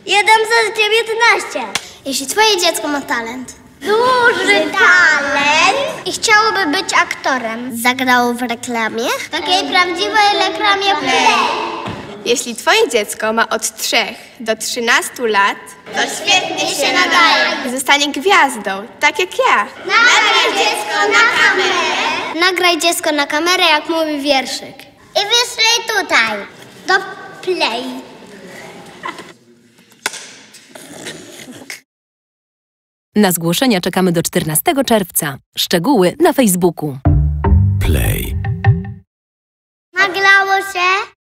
Ja dam za ciebie 11. Jeśli twoje dziecko ma talent. Duży talent. I chciałoby być aktorem. Zagrało w reklamie? Takiej prawdziwej reklamie Play. Jeśli twoje dziecko ma od 3 do 13 lat, To świetnie się nadaje. i zostanie gwiazdą, tak jak ja. Nagraj dziecko na kamerę. Nagraj dziecko na kamerę, jak mówi wierszyk. I wyślij tutaj. Do Play. Na zgłoszenia czekamy do 14 czerwca. Szczegóły na Facebooku. Play. Nagrało się.